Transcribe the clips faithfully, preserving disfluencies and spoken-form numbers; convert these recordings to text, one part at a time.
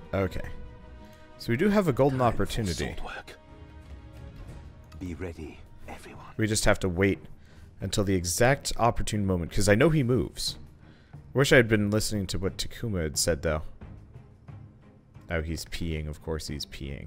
Okay. So we do have a golden Time opportunity. for sword work. Be ready, everyone. We just have to wait until the exact opportune moment, because I know he moves. Wish I had been listening to what Takuma had said, though. Oh, he's peeing. Of course he's peeing.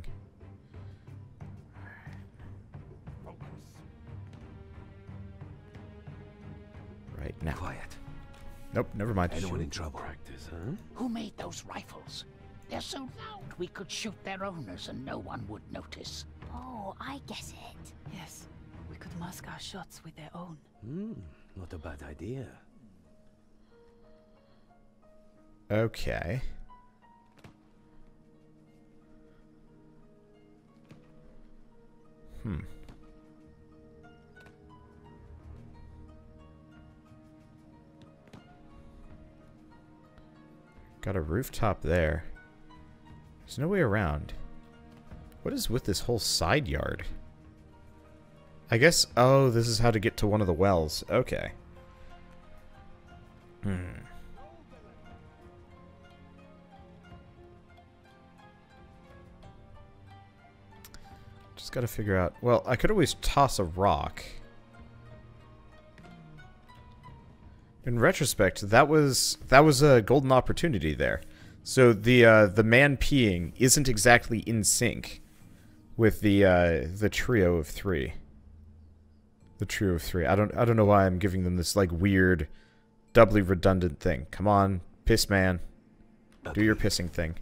Right now. Quiet. Nope, never mind. Anyone in trouble? Practice, huh? Who made those rifles? They're so loud we could shoot their owners and no one would notice. Oh, I get it. Yes, we could mask our shots with their own. Hmm, not a bad idea. Okay. Hmm. Got a rooftop there. There's no way around. What is with this whole side yard? I guess, oh, this is how to get to one of the wells. Okay. Hmm. Just gotta figure out, well, I could always toss a rock. In retrospect, that was that was a golden opportunity there. So the uh, the man peeing isn't exactly in sync with the uh, the trio of three. The trio of three. I don't I don't know why I'm giving them this like weird, doubly redundant thing. Come on, piss man, do your pissing thing.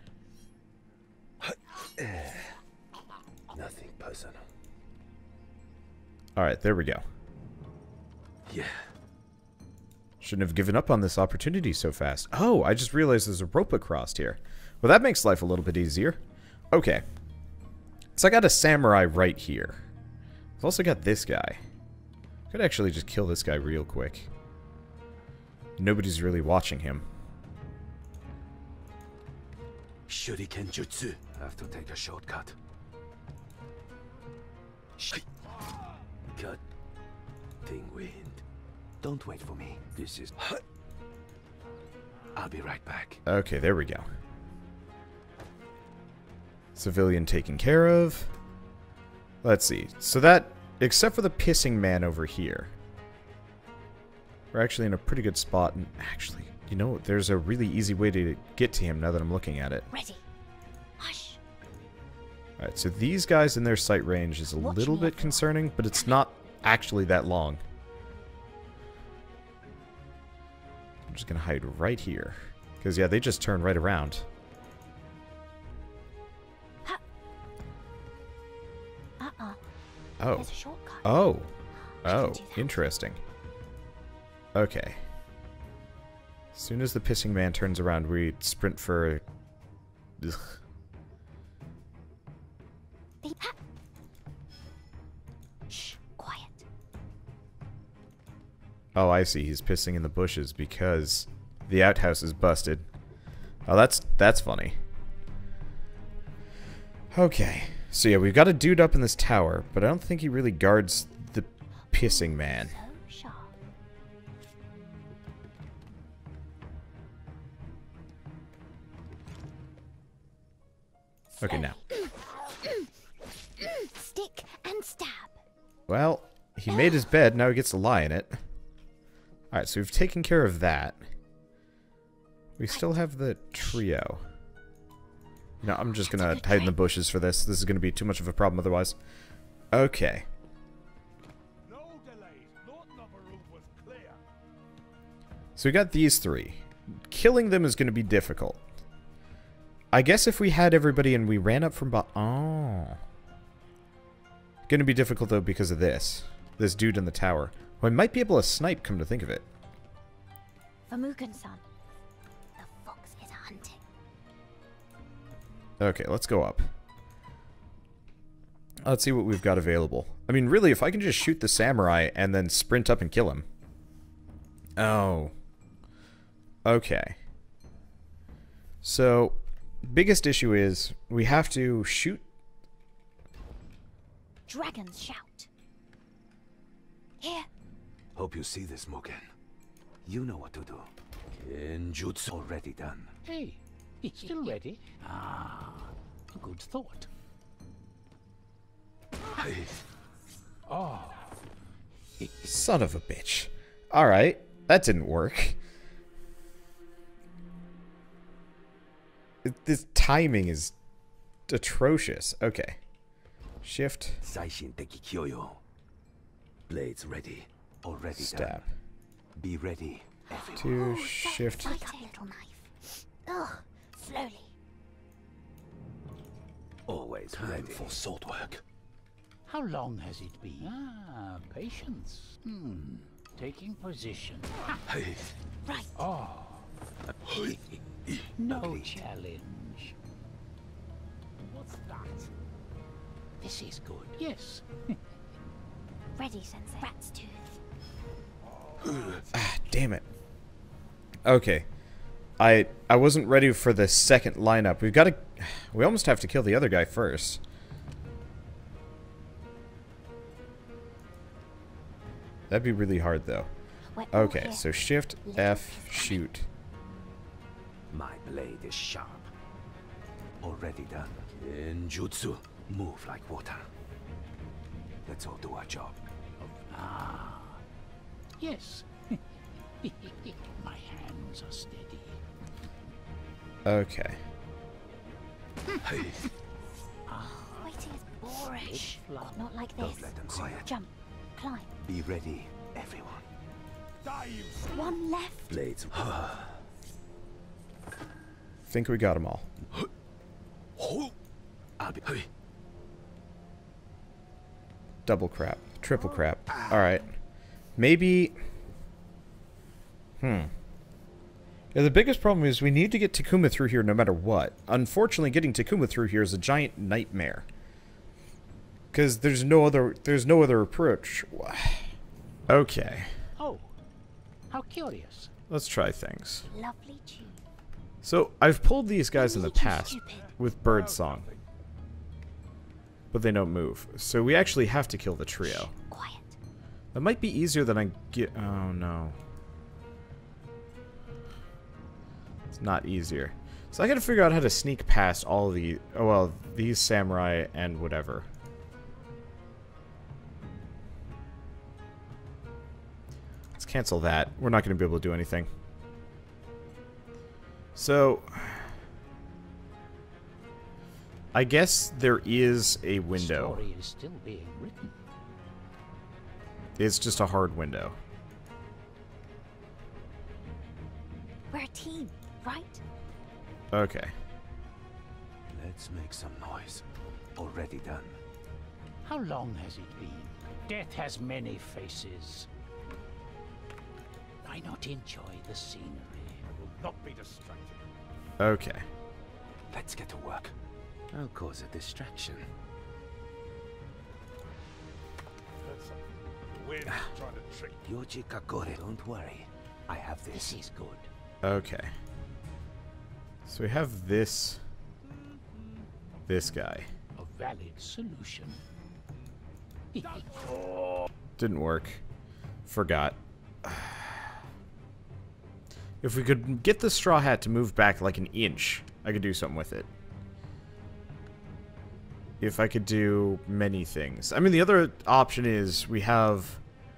Nothing personal. All right, there we go. Yeah. Shouldn't have given up on this opportunity so fast. Oh, I just realized there's a rope across here. Well, that makes life a little bit easier. Okay. So I got a samurai right here. I've also got this guy. Could actually just kill this guy real quick. Nobody's really watching him. Shuriken jutsu. Have to take a shortcut. Cut. Thing wind. Don't wait for me. This is... I'll be right back. Okay, there we go. Civilian taken care of. Let's see. So that, except for the pissing man over here, we're actually in a pretty good spot. And actually, you know, there's a really easy way to get to him now that I'm looking at it. Ready. Hush. Alright, so these guys in their sight range is a Watch little me, bit everyone. concerning, but it's not actually that long. I'm just gonna hide right here. Because, yeah, they just turn right around. Uh-uh. Oh. There's a shortcut. Oh. I can Oh, do that. interesting. Okay. As soon as the pissing man turns around, we sprint for... Ugh. The- ha- Shh, quiet. Oh, I see. He's pissing in the bushes because the outhouse is busted. Oh, that's that's funny. Okay. So yeah, we've got a dude up in this tower, but I don't think he really guards the pissing man. So sharp. Okay, now. Stick and stab. Well, he made his bed, now he gets to lie in it. Alright, so we've taken care of that. We still have the trio. No, I'm just gonna hide in the bushes for this. This is gonna be too much of a problem otherwise. Okay. No delays. Not number room was clear. So we got these three. Killing them is gonna be difficult. I guess if we had everybody and we ran up from bo- Oh. Gonna be difficult though because of this. This dude in the tower. Well, I might be able to snipe, come to think of it. For Mugen-san. The fox is hunting. Okay, let's go up. Let's see what we've got available. I mean, really, if I can just shoot the samurai and then sprint up and kill him. Oh. Okay. So, biggest issue is we have to shoot... Dragons shout. Here. Hope you see this, Mugen. You know what to do. Genjutsu already done. Hey, Still ready? Ah, a good thought. Oh. Son of a bitch. Alright, that didn't work. It, this timing is atrocious. Okay. Shift. Blades ready. Already Stab. done. Be ready, everyone. Two, Oh, shift. Like a little knife. Ugh, slowly. Always Time ready for sword work. How long has it been? Ah, patience. Hmm. Taking position. Ha. Right. Oh. No Agreed. challenge. What's that? This is good. Yes. Ready, Sensei. Rat's tooth. Ah, damn it. Okay. I I wasn't ready for the second lineup. We've got to... We almost have to kill the other guy first. That'd be really hard, though. We're all Okay, here. so shift, F, shoot. My blade is sharp. Already done. In jutsu, move like water. Let's all do our job. Ah. Yes. My hands are steady. Okay. Hey, Waiting is boring. It's fluff. Not like don't this. let them see it. Jump. Climb. Be ready, everyone. Die, you One left. Blades. Think we got them all. I'll be. Hey. Double crap. Triple crap. Alright. Maybe... Hmm. Yeah, the biggest problem is we need to get Takuma through here no matter what. Unfortunately, getting Takuma through here is a giant nightmare. Because there's no other there's no other approach. Okay. Oh. How curious. Let's try things. Lovely tune. So, I've pulled these guys in the Need you, past stupid. with Birdsong. But they don't move. So we actually have to kill the trio. Quiet. That might be easier than I get... Oh, no. It's not easier. So I gotta figure out how to sneak past all of the... Oh, well, these samurai and whatever. Let's cancel that. We're not gonna be able to do anything. So... I guess there is a window. The story is still being written. It's just a hard window. We're a team, right? Okay. Let's make some noise. Already done. How long has it been? Death has many faces. Why not enjoy the scenery? I will not be distracted. Okay. Let's get to work. I'll cause a distraction. That's a the wind is trying to trick you. Yuji Kakore, don't worry. I have this. This is good. Okay. So we have this... This guy. A valid solution. Didn't work. Forgot. If we could get the straw hat to move back like an inch, I could do something with it. If I could do many things. I mean, the other option is we have...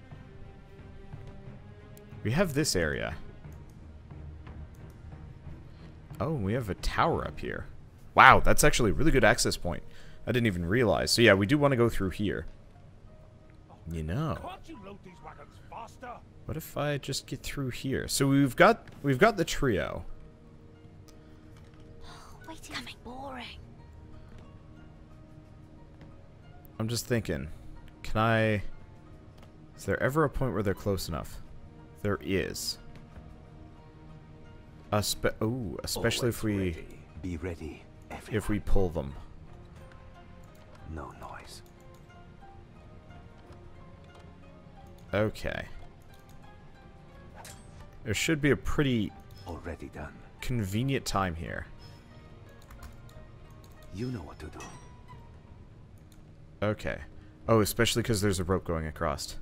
We have this area. Oh, we have a tower up here. Wow, that's actually a really good access point. I didn't even realize. So yeah, we do want to go through here. You know. Can't you load these wagons faster? What if I just get through here? So we've got we've got the trio. Waiting is boring. I'm just thinking, can I... Is there ever a point where they're close enough? There is. Espe Ooh, especially if we... Ready. Be ready, everyone. If we pull them. No noise. Okay. There should be a pretty Already done. convenient time here. You know what to do. Okay. Oh, especially because there's a rope going across.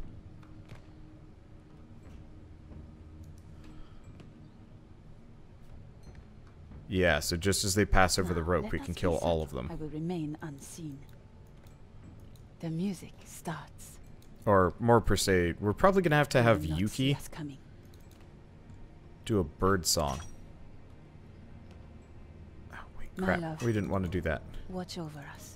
Yeah, so just as they pass over the Now, rope, let we us can be kill all of subtle. them. I will remain unseen. The music starts. Or, more per se, we're probably going to have to You have will not Yuki see us coming. do a bird song. Oh, wait, My crap. love. We didn't want to do that. Watch over us.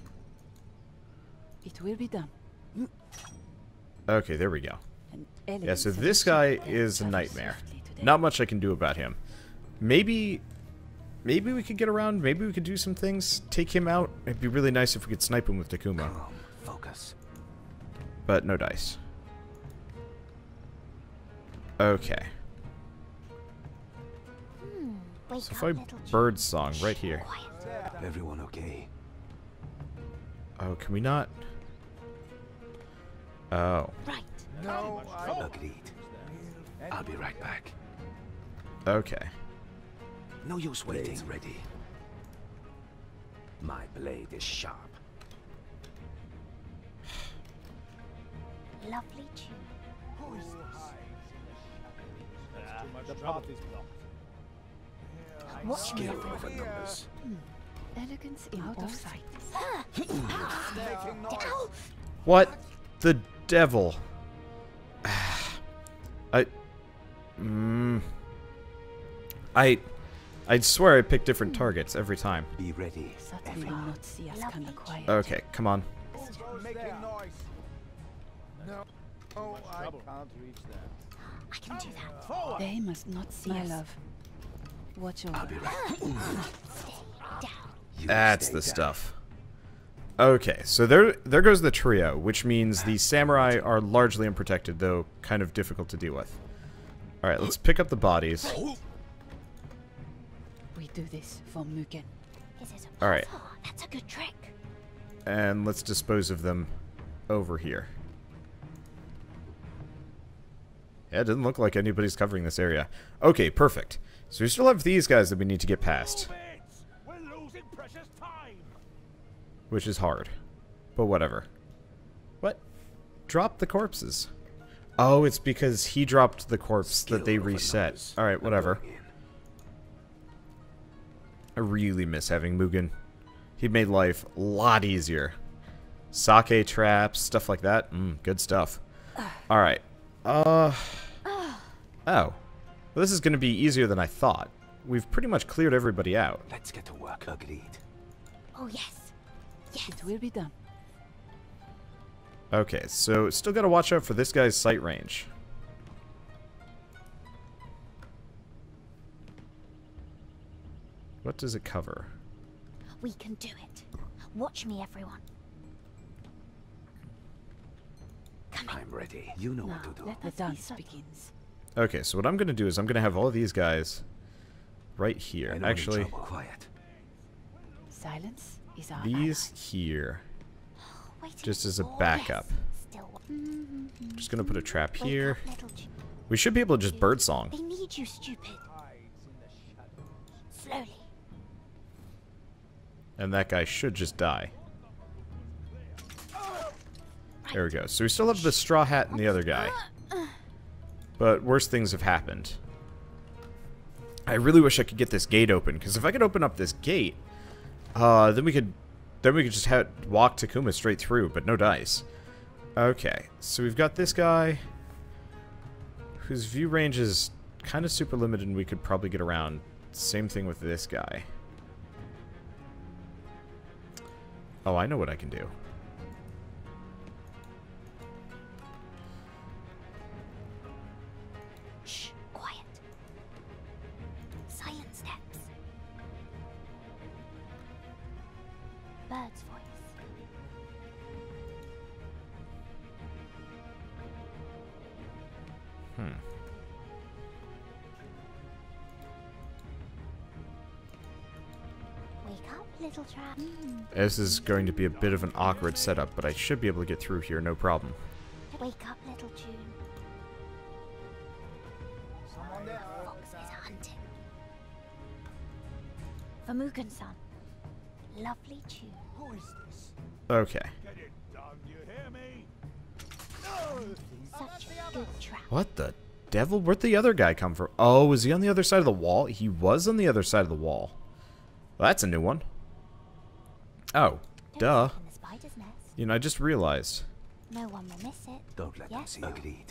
It will be done. Okay, there we go. An Yeah, elegant so this guy solution. is a Travel nightmare. swiftly today. Not much I can do about him. Maybe... Maybe we could get around, maybe we could do some things, take him out. It'd be really nice if we could snipe him with Takuma. Calm, focus. But no dice. Okay. Hmm. Wake So up, if I little bird song right here. Quiet. Everyone okay? Oh, can we not? Oh. Right. No, I... Agreed. I'll be right back. Okay. No use waiting. Ready. My blade is sharp. Lovely tune. Who is this? The path is blocked. Watch me, Skill everyone. over numbers. Elegance in out of sight. Making noise. What the devil? I... Mm, I... I'd swear I picked different targets every time. Be ready. Subtly will not see us Lovely coming quiet. Okay, come on. Making noise. No, no, I can't reach that. I can do that. Forward. They must not see My us. Oh. love. Watch over I'll be us. right. Stay down. You That's stay the down. stuff. Okay, so there there goes the trio, which means the samurai are largely unprotected, though kind of difficult to deal with. Alright, let's pick up the bodies. We do this for Mugen. Is it a All right. Oh, that's a good trick. And let's dispose of them over here. Yeah, it doesn't look like anybody's covering this area. Okay, perfect. So we still have these guys that we need to get past, Move it. We're losing precious time. which is hard. But whatever. What? Drop the corpses. Oh, it's because he dropped the corpse that they Skill over reset. numbers. Alright, whatever. Going in. I really miss having Mugen. He made life a lot easier. Sake traps, stuff like that. Mm, good stuff. Alright. Uh... Oh. Well, this is going to be easier than I thought. We've pretty much cleared everybody out. Let's get to work. Agreed. Oh, yes. Yes. It will be done. Okay, so still got to watch out for this guy's sight range. What does it cover? We can do it. Watch me, everyone. Come in. I'm ready. You know Now, what to do. let the dance begins. Okay, so what I'm going to do is I'm going to have all of these guys right here. Anyone in Actually, trouble? Quiet. Silence is our these here. Waiting Just as a for- backup. Yes. Still. Just going to put a trap Wake here. up, little ch- We should be able to just birdsong. They need you, stupid. Slowly. And that guy should just die. There we go. So we still have the straw hat and the other guy. But worse things have happened. I really wish I could get this gate open, because if I could open up this gate, uh, then we could then we could just have, walk Takuma straight through, but no dice. Okay, so we've got this guy whose view range is kind of super limited, and we could probably get around. Same thing with this guy. Oh, I know what I can do. Shh. Quiet. Silent steps. Bird's voice. Hmm. Wake up, little trap. This is going to be a bit of an awkward setup, but I should be able to get through here, no problem. Wake up, little tune. Someone there. Fox is hunting. For Mugen-san. Lovely tune. Who is this? Okay. Get it done, you hear me? Such a good trap. What the devil? Where'd the other guy come from? Oh, was he on the other side of the wall? He was on the other side of the wall. Well, that's a new one. Oh, duh. In the spider's nest. You know, I just realized. No one will miss it. Don't let them Yes. see you. Agreed.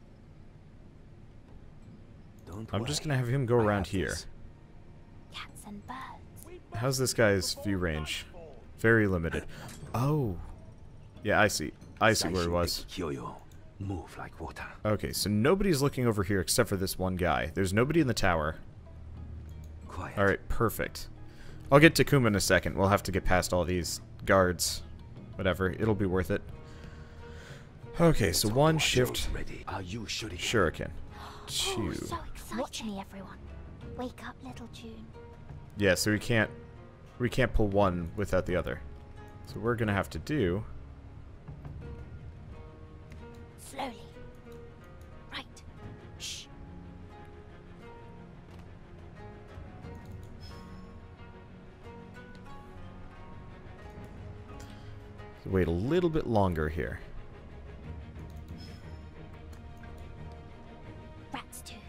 Don't I'm just worry. gonna have him go I around have here. this. Cats and birds. How's this guy's view range? Very limited. Oh. Yeah, I see. I see where he was. Kyoyo. Move like water. Okay, so nobody's looking over here except for this one guy. There's nobody in the tower. Quiet. Alright, perfect. I'll get Takuma in a second. We'll have to get past all these guards. Whatever, it'll be worth it. Okay, so one shift Ready. Are you shuriken? shuriken. Oh, Two. so exciting. Watch me, everyone. Wake up, little June. Yeah, so we can't we can't pull one without the other. So we're gonna have to do Slowly. Right. Shh. wait a little bit longer here. Rat's tooth.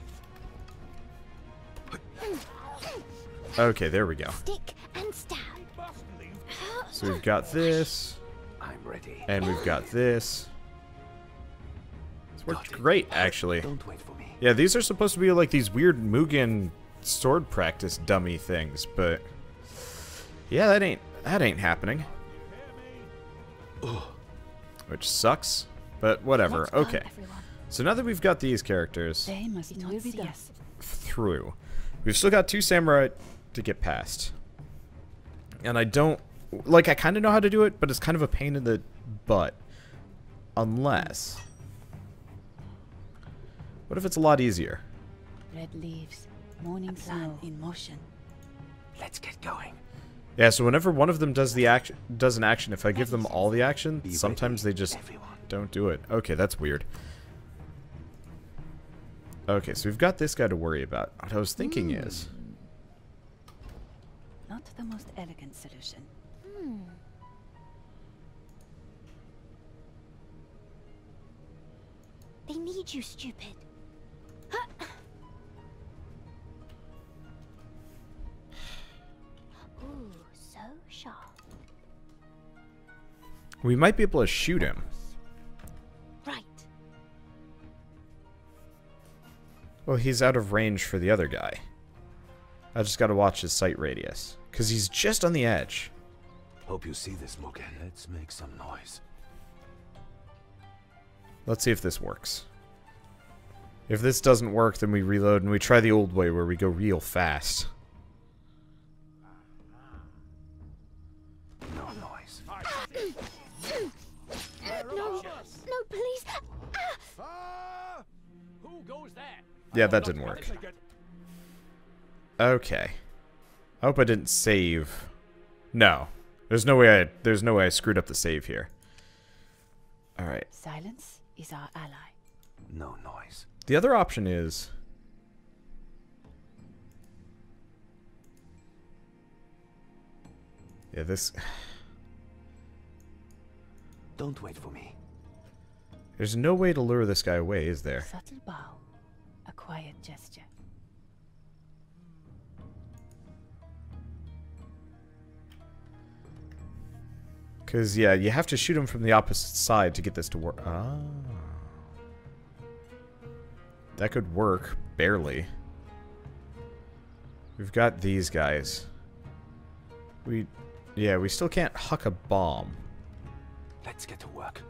Okay, there we go. Stick and stab. So we've got this, I'm ready. and we've got this. It's worked Got it. great, actually. Don't wait for me. Yeah, these are supposed to be like these weird Mugen sword practice dummy things, but yeah, that ain't that ain't happening. Which sucks, but whatever. Let's go, Okay. everyone. So now that we've got these characters They must not see us. through, we've still got two samurai to get past. And I don't like I kind of know how to do it, but it's kind of a pain in the butt. Unless what if it's a lot easier? Red leaves, morning sun in motion. Let's get going. Yeah, so whenever one of them does the action, does an action, if I give them all the action, Be sometimes ready, they just everyone. don't do it. Okay, that's weird. Okay, so we've got this guy to worry about. What I was thinking is, Not the most elegant solution. Hmm. They need you, stupid. Ooh, so sharp. we might be able to shoot him. Right. Well, he's out of range for the other guy. I just gotta watch his sight radius. Because he's just on the edge. Hope you see this, Mugen. Let's make some noise. Let's see if this works. If this doesn't work, then we reload and we try the old way where we go real fast. No noise. No, no, please. Ah! Who goes there? Yeah, that didn't work. Okay. I hope I didn't save. No. There's no way I there's no way I screwed up the save here. Alright. Silence is our ally. No noise. The other option is Yeah, this Don't wait for me. there's no way to lure this guy away, is there? Subtle bow, a quiet gesture. Because, yeah, you have to shoot him from the opposite side to get this to work. Ah. That could work. Barely. We've got these guys. We... Yeah, we still can't huck a bomb. Let's get to work.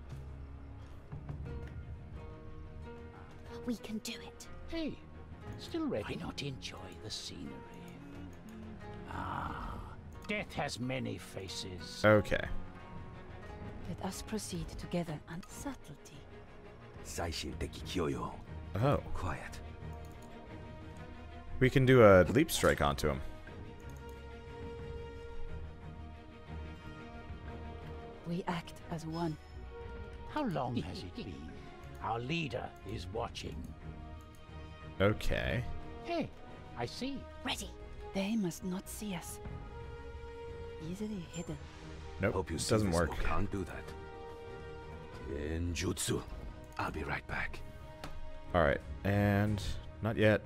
We can do it. Hey, still ready? Why not enjoy the scenery? Ah, death has many faces. Okay. Let us proceed together on subtlety. Saishin deki kyoyo. Oh. Quiet. We can do a leap strike onto him. We act as one. How long has it been? Our leader is watching. Okay. Hey, I see. Ready. They must not see us. Easily hidden. Nope. Hope you it see doesn't this, work. Mugen. Can't do that. In jutsu. I'll be right back. Alright, and not yet.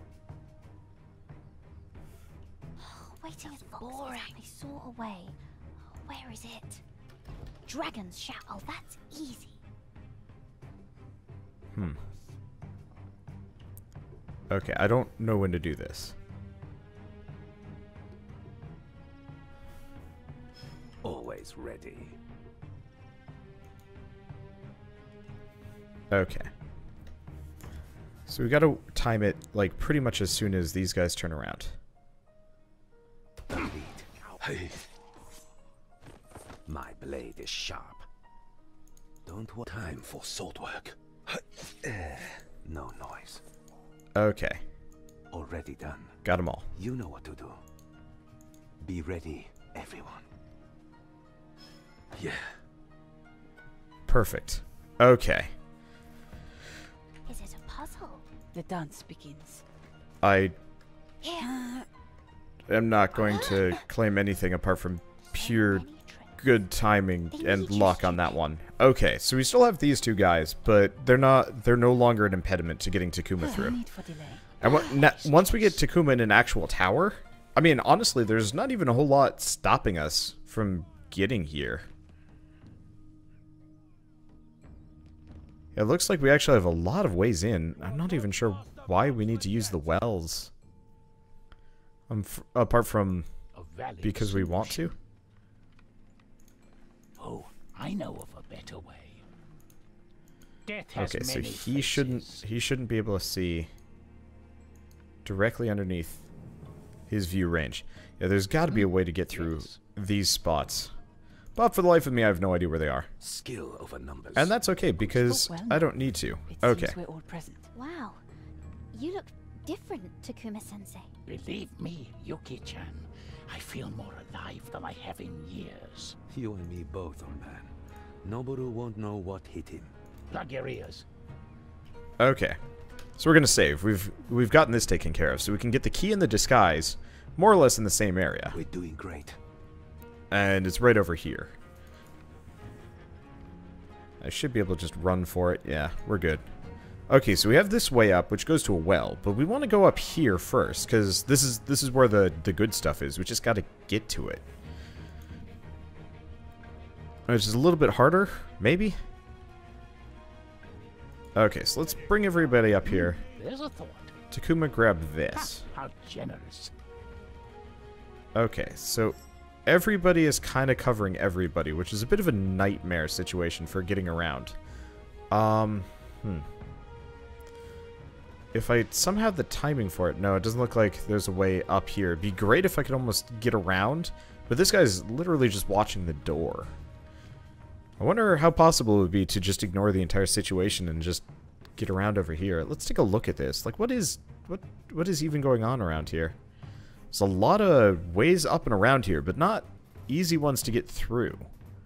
Waiting is boring. I saw a way. Where is it? Dragon's shout. Oh, that's easy. Hmm. Okay, I don't know when to do this. Always ready. Okay. So we gotta time it, like, pretty much as soon as these guys turn around. Hey. My blade is sharp. Don't want time for sword work. No noise. Okay. Already done. Got them all. You know what to do. Be ready, everyone. Yeah. Perfect. Okay. Is it a puzzle? The dance begins. I Here. am not going to claim anything apart from pure good timing and luck on that one. Okay, so we still have these two guys, but they're not they're no longer an impediment to getting Takuma through. Need for delay. And what, na once we get Takuma in an actual tower, I mean, honestly, there's not even a whole lot stopping us from getting here. It looks like we actually have a lot of ways in. I'm not even sure why we need to use the wells. Um, f apart from because we want to. Oh, I know of a better way. Death has Okay, so many he shouldn't faces. he shouldn't be able to see directly underneath his view range. Yeah, there's got to be a way to get through Yes. these spots. But for the life of me, I have no idea where they are. Skill over numbers. And that's okay, because well I don't need to. It Okay. seems we're all present. Wow. You look different, Takuma-sensei. Believe me, Yuki-chan, I feel more alive than I have in years. You and me both, old man. Noboru won't know what hit him. Plug your ears. Okay. So we're gonna save. We've we've gotten this taken care of, so we can get the key and the disguise more or less in the same area. We're doing great. And it's right over here. I should be able to just run for it. Yeah, we're good. Okay, so we have this way up, which goes to a well, but we want to go up here first, because this is this is where the, the good stuff is. We just got to get to it. Which is a little bit harder, maybe? Okay, so let's bring everybody up here. There's a thought. Takuma, grab this. How generous. Okay, so everybody is kind of covering everybody, which is a bit of a nightmare situation for getting around. Um, hmm. If I somehow have the timing for it, no, it doesn't look like there's a way up here. It'd be great if I could almost get around, but this guy's literally just watching the door. I wonder how possible it would be to just ignore the entire situation and just get around over here. Let's take a look at this. Like, what is what what is even going on around here? There's a lot of ways up and around here, but not easy ones to get through.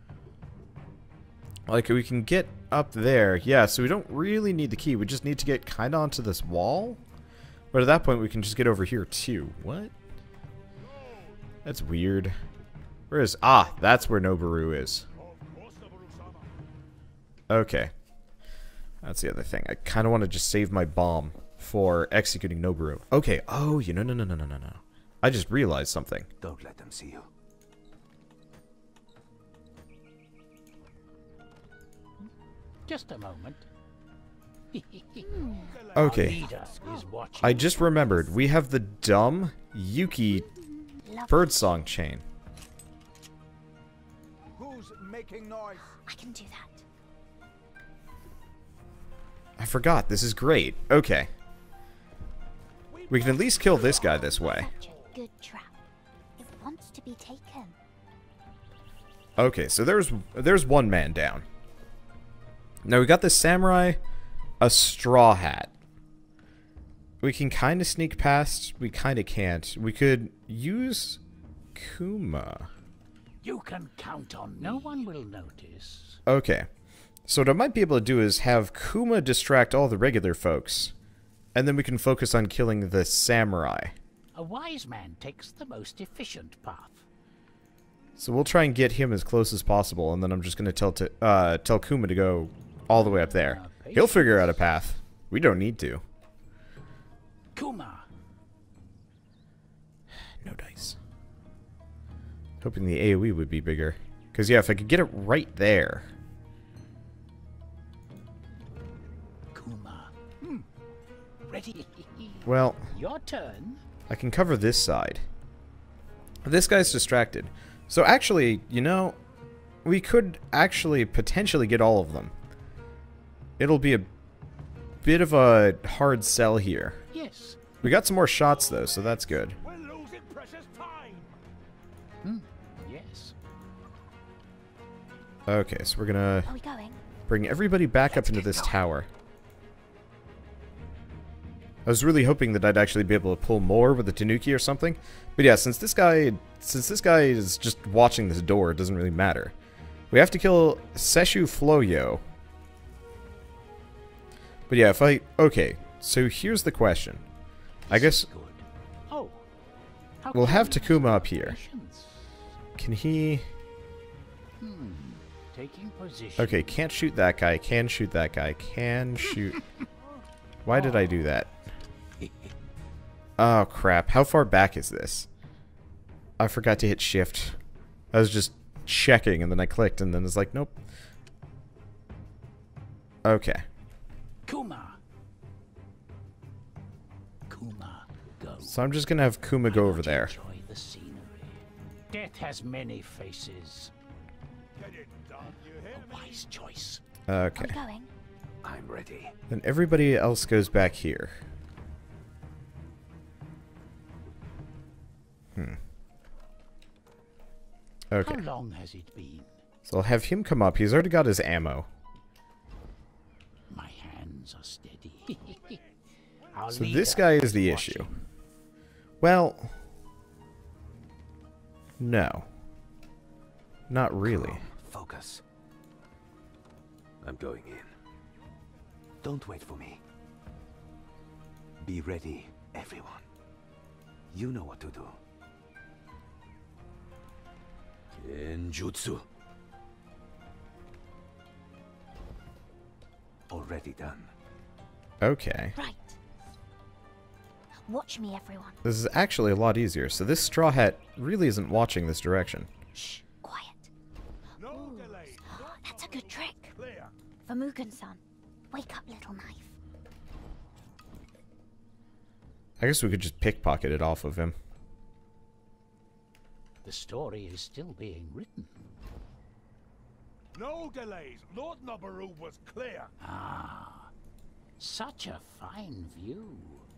Like, we can get up there. Yeah, so we don't really need the key. We just need to get kind of onto this wall. But at that point, we can just get over here, too. What? That's weird. Where is... Ah, that's where Noboru is. Okay. That's the other thing. I kind of want to just save my bomb for executing Noboru. Okay. Oh, you know, no, no, no, no, no, no. I just realized something. Don't let them see you. Just a moment. Okay. Leader is watching. I just remembered. We have the dumb Yuki birdsong chain. Who's making noise? I can do that. I forgot. This is great. Okay. We can at least kill this guy this way. Such a good trap. It wants to be taken. Okay, so there's there's one man down. Now we got the samurai, a straw hat. We can kind of sneak past. We kind of can't. We could use Kuma. You can count on me. No one will notice. Okay. So what I might be able to do is have Kuma distract all the regular folks, and then we can focus on killing the samurai. A wise man takes the most efficient path. So we'll try and get him as close as possible, and then I'm just going to tell to, uh, tell Kuma to go all the way up there. He'll figure out a path. We don't need to. Kuma. No dice. Hoping the AoE would be bigger. Because, yeah, if I could get it right there. Kuma. Hmm. Ready. Well, Your turn. I can cover this side. This guy's distracted. So actually, you know, we could actually potentially get all of them. It'll be a bit of a hard sell here. Yes. We got some more shots, though, so that's good. We're losing precious time. Hmm. Yes. Okay, so we're gonna Are we going? bring everybody back up into this tower. I was really hoping that I'd actually be able to pull more with the Tanuki or something. But yeah, since this guy since this guy is just watching this door, it doesn't really matter. We have to kill Seshu Floyo. But yeah, if I... Okay, so here's the question. I guess Good. Oh. How we'll can have we Takuma use up here. patience? Can he... Hmm. Taking position. Okay, can't shoot that guy, can shoot that guy, can shoot... Why did I do that? Oh, crap. How far back is this? I forgot to hit shift. I was just checking, and then I clicked, and then it's like, nope. Okay. Kuma. Kuma, go. So I'm just gonna have Kuma go over there. Enjoy the scenery. Death has many faces. Get it done, you hear A me? wise choice. Okay. Are we going? I'm ready. Then everybody else goes back here. Hmm. Okay. How long has it been? So I'll have him come up. He's already got his ammo. My hands are steady. Our So leader this guy is the watching. issue. Well... No. Not really. Calm, focus. I'm going in. Don't wait for me. Be ready, everyone. You know what to do. Genjutsu. Already done. Okay. Right. Watch me, everyone. This is actually a lot easier. So this straw hat really isn't watching this direction. Shh, quiet. No delay. That's a good trick. Clear. For Mugen-san. Wake up, little knife. I guess we could just pickpocket it off of him. The story is still being written. No delays. Lord Noboru was clear. Ah, such a fine view.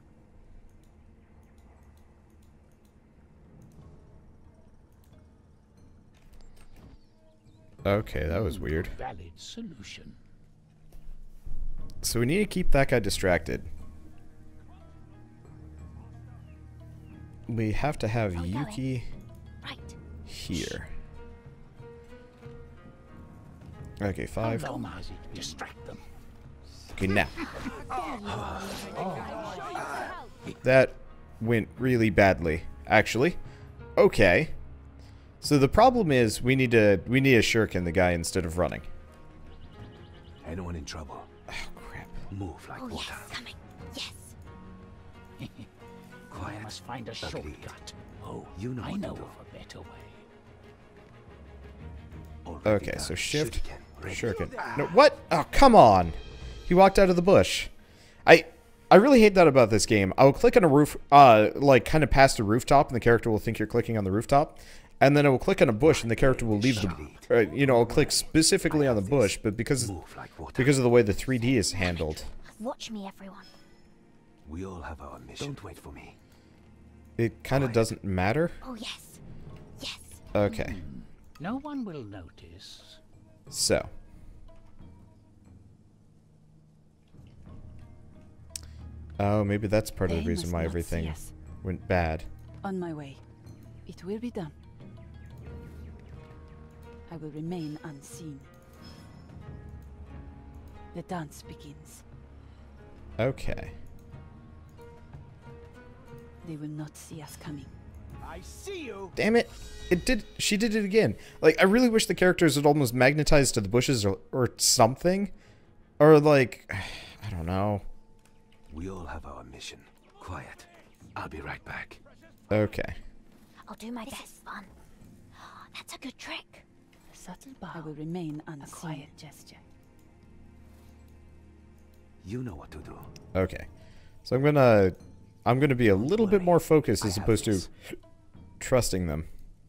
Okay, that was weird. Valid solution. So we need to keep that guy distracted. We have to have Are we going? Yuki Right. here. Okay, How five. long has it been? Distract them. Okay, now. That went really badly, actually. Okay. So the problem is we need to we need to shuriken the guy instead of running. Anyone in trouble? Oh crap. Move like Oh, yes, water. coming. Yes. I Quiet. must find a Ugly. shortcut. Oh, You know I what to know do. of a better way. Already Okay, done. so shift, Shuriken, ready. shuriken. No, what? Oh, come on. He walked out of the bush. I I really hate that about this game. I will click on a roof, uh, like kind of past a rooftop, and the character will think you're clicking on the rooftop. And then I will click on a bush, and the character will leave the, uh, you know, I'll click specifically on the bush, but because Move like water. because of the way the three D is handled, Watch me, everyone. We all have our mission. Don't wait for me. it kind of doesn't matter. Oh, yes. Yes. Okay, No one will notice. so. Oh, maybe that's part of the They reason must why not everything see us. went bad. On my way. It will be done. I will remain unseen. The dance begins. Okay. They will not see us coming. I see you. Damn it. It did. She did it again. Like, I really wish the characters would almost magnetize to the bushes or, or something. Or, like, I don't know. We all have our mission. Quiet. I'll be right back. Okay. I'll do my best. This is fun. That's a good trick. A subtle bow. I will remain unseen. A quiet gesture. You know what to do. Okay. So I'm gonna... I'm gonna be a little bit more focused as I have opposed to this. trusting them.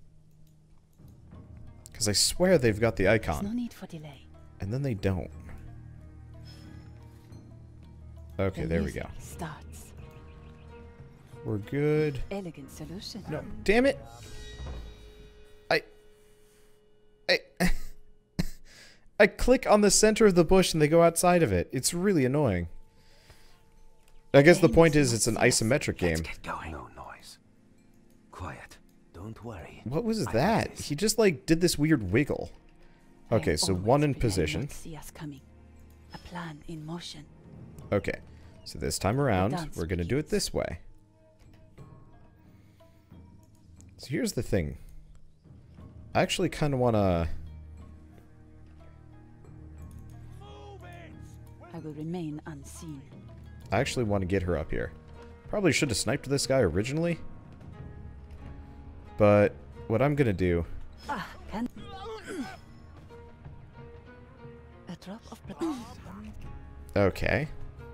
Because I swear they've got the There's no icon. need for delay. And then they don't. Okay, The there we music go. Starts. We're good. Elegant solution. No, damn it! I... I... I click on the center of the bush and they go outside of it. It's really annoying. I guess the point is it's an isometric game. Let's get going. No noise. Quiet. Don't worry. What was I got that? this. He just like did this weird wiggle. I Okay, am so always one in prepared position. not to see us coming. A plan in motion. Okay, so this time around, dance we're gonna do it this way. So here's the thing. I actually kind of want to... I will remain unseen. I actually want to get her up here. Probably should have sniped this guy originally. But what I'm gonna do... Ah, can a drop of blood. Okay.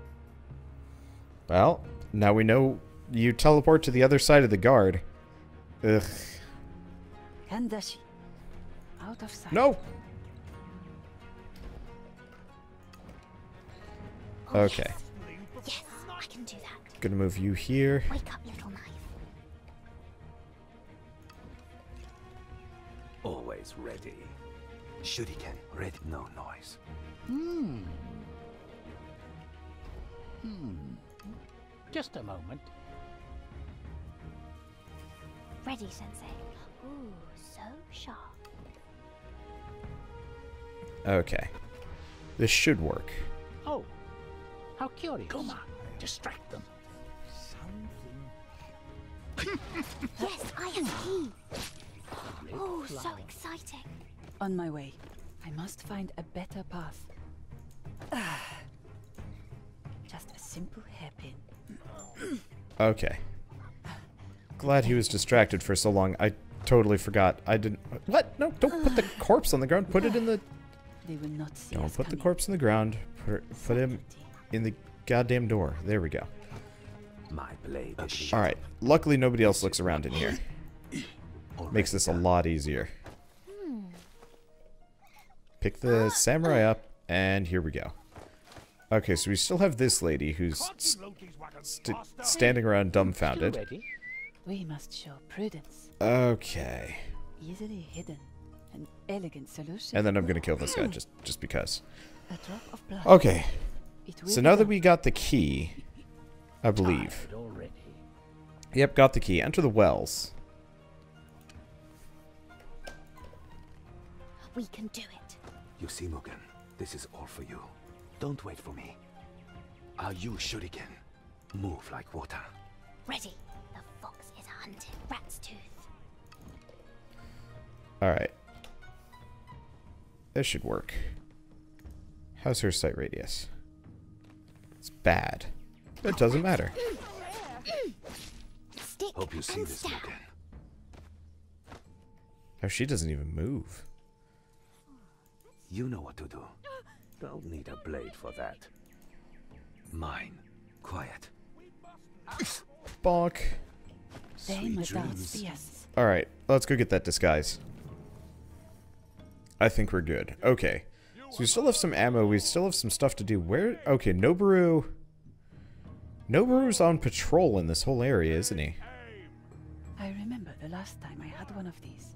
Well, now we know you teleport to the other side of the guard. Ugh. Kandashi. Out of sight. No! Oh, Okay. Yes. Yes, I can do that. Gonna move you here. Wake up, little knife. Always ready. Shuriken, ready. No noise. Hmm. Hmm. Just a moment. Ready, Sensei. Ooh, so sharp. Okay. This should work. Oh, how curious. Come on, distract them. Yes, I am he. Oh, so Flying. exciting. On my way. I must find a better path. Ah. Just a simple hairpin. Okay. Glad he was distracted for so long. I totally forgot. I didn't... What? No, don't put the corpse on the ground. Put it in the... They will not see Don't us put the coming. corpse in the ground. Put, put him in the goddamn door. There we go. My blade is sharp. Alright. Luckily, nobody else looks around in here. Already Makes this a done. lot easier. Pick the samurai up, and here we go. Okay, so we still have this lady who's st st standing around Still dumbfounded. ready? We must show prudence. Okay. Easily hidden. An elegant solution. And then I'm gonna kill this guy just just because. A drop of blood. Okay. It will So be now that done. we got the key, I believe. Tired already. Yep, got the key. Enter the wells. We can do it. You see, Mugen, this is all for you. Don't wait for me. I'll use shuriken. Move like water. Ready. The fox is hunted. Rat's tooth. Alright. This should work. How's her sight radius? It's bad. It doesn't matter. Stick Hope you see and this, stab. Mugen. Oh, she doesn't even move. You know what to do. Don't need a blade for that. Mine. Quiet. Bonk. They Sweet must dance dreams. fierce. Alright, let's go get that disguise. I think we're good. Okay. So we still have some ammo. We still have some stuff to do. Where? Okay, Noboru... Noboru's on patrol in this whole area, isn't he? I remember the last time I had one of these.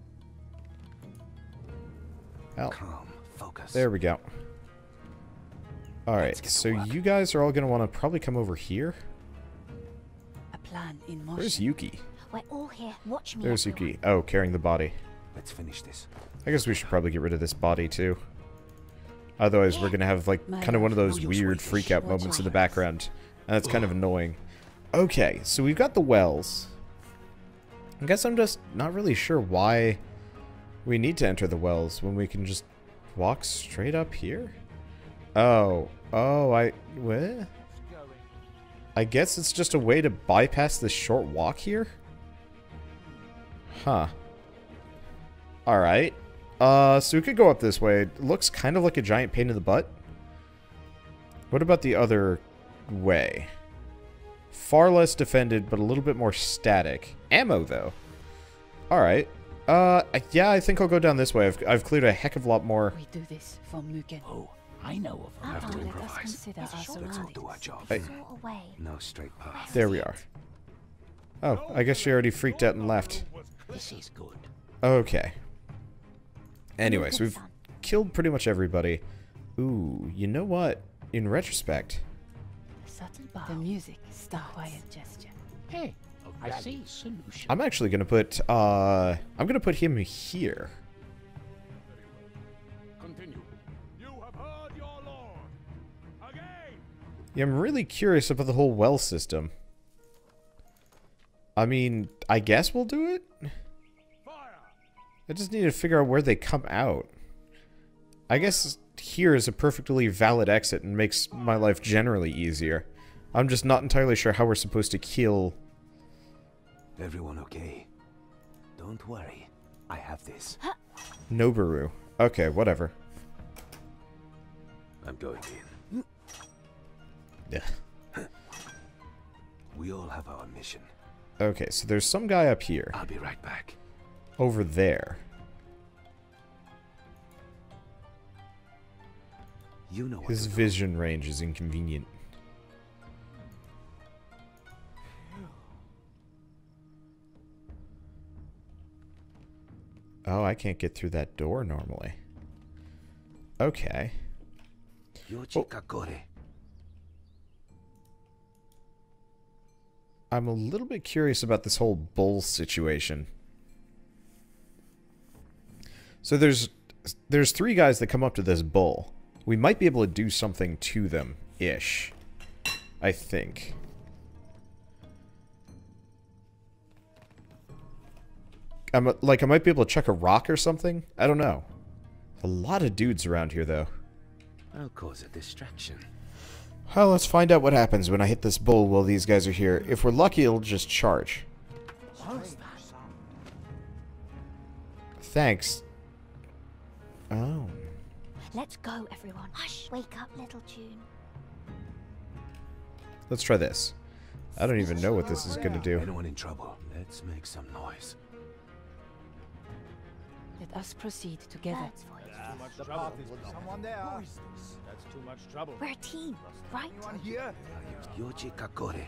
Well, Calm. Focus. there we go. Alright, Let's get to so work. you guys are all going to want to probably come over here. A plan in motion. Where's Yuki? We're all here. Watch me. There's everyone. Yuki. Oh, carrying the body. Let's finish this. I guess we should probably get rid of this body, too. Otherwise, we're going to have, like, kind of one of those No use weird waiting. freak-out Watch moments in my the background. And that's kind of annoying. Okay, so we've got the wells. I guess I'm just not really sure why we need to enter the wells when we can just walk straight up here. Oh. Oh, I... What? I guess it's just a way to bypass this short walk here? Huh. Alright. Uh, so we could go up this way. It looks kind of like a giant pain in the butt. What about the other way? Far less defended, but a little bit more static. Ammo, though. Alright. Uh, yeah, I think I'll go down this way. I've, I've cleared a heck of a lot more. We do this for Mugen. Oh, I know of Have to Let us improvise. consider our Let's all do surroundings. our job. Hey. Sort of way. No straight path. There we are. Oh, I guess she already freaked out and left. this is good. Okay. Anyways, Good we've son. killed pretty much everybody. Ooh, you know what? In retrospect, Subtle bow. The music starts. Quiet gesture. Hey, I see solution. I'm actually gonna put, uh, I'm gonna put him here. Continue. You have heard your lord. Again. Yeah, I'm really curious about the whole well system. I mean, I guess we'll do it? Fire. I just need to figure out where they come out. I guess here is a perfectly valid exit and makes my life generally easier. I'm just not entirely sure how we're supposed to kill... Everyone okay? Don't worry. I have this. Noboru. Okay, whatever. I'm going in. Yeah. We all have our mission. Okay, so there's some guy up here. I'll be right back. Over there. You know what His to do. vision range is inconvenient. Oh, I can't get through that door normally. Okay. Yochi Oh. Kakore. I'm a little bit curious about this whole bull situation. So there's there's three guys that come up to this bull. We might be able to do something to them, ish. I think. I'm a, like I might be able to chuck a rock or something. I don't know. A lot of dudes around here, though. I'll cause a distraction. Well, let's find out what happens when I hit this bull while these guys are here. If we're lucky, it'll just charge. Thanks. Oh. Let's go, everyone. Hush. Wake up, little tune. Let's try this. I don't even know what this is going to do. Anyone in trouble? Let's make some noise. Let us proceed together. Birds voice. Too much The trouble. path is someone there. Who is this? That's too much trouble. We're a team, right? Anyone here? Yochi Kakore.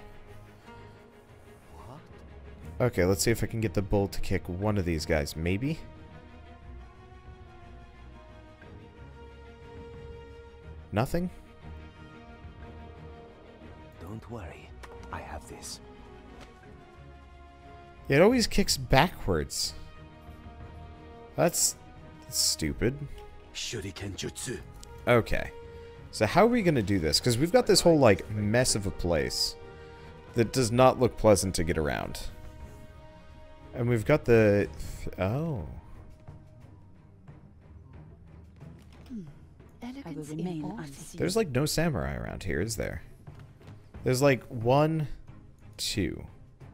Okay, let's see if I can get the bull to kick one of these guys. Maybe? Nothing? Don't worry. I have this. It always kicks backwards. That's, that's stupid. Shuriken Jutsu. Okay. So how are we going to do this? Because we've got this whole, like, mess of a place that does not look pleasant to get around. And we've got the... Oh. I will remain unseen. There's, like, no samurai around here, is there? There's, like, one, two.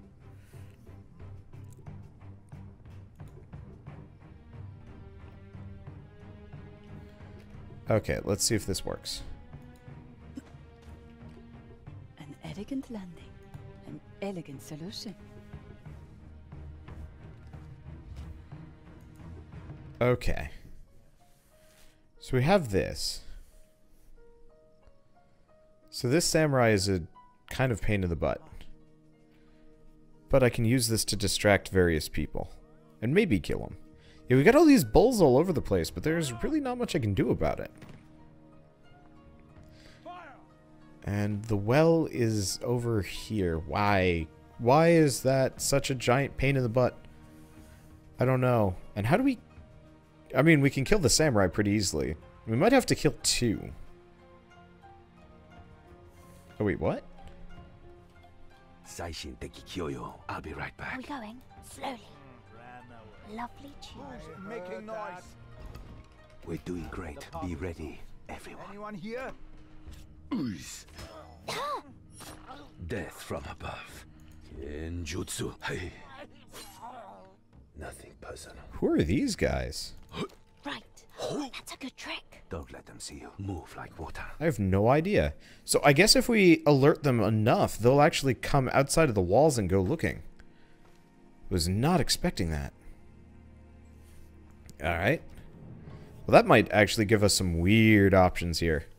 Okay, let's see if this works. An elegant landing. An elegant solution. Okay. So we have this. So this samurai is a kind of pain in the butt. But I can use this to distract various people. And maybe kill them. Yeah, we got all these bulls all over the place, but there's really not much I can do about it. And the well is over here. Why? Why is that such a giant pain in the butt? I don't know. And how do we... I mean, we can kill the samurai pretty easily. We might have to kill two. Oh, wait, what? Saishin Teki Kyoyo. I'll be right Are back. we going? Slowly. Lovely tune. Who's making noise? We're doing great. Be ready, everyone. Anyone here? death from above. Kenjutsu. Hey. Nothing personal. Who are these guys? Right. That's a good trick. Don't let them see you. Move like water. I have no idea. So I guess if we alert them enough, they'll actually come outside of the walls and go looking. Was not expecting that. Alright. Well, that might actually give us some weird options here.